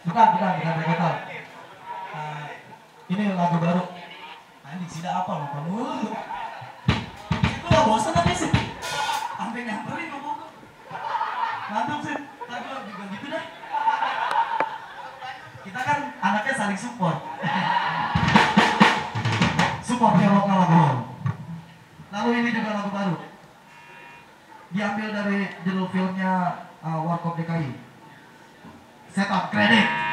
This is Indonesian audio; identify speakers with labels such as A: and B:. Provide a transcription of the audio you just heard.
A: Bukan reggaeton. Uh, ini lagu baru. Anjing sida apa lo kamu? Itu gak bosan tapi sih. Sampai nyamperin ngomong. Mantap sih. Tapi lo juga gitu dah. Kita kan anaknya saling support. Support yang lokal lagu. Lalu ini juga lagu baru. Diambil dari judul filmnya Warkop DKI. Setup Kredit.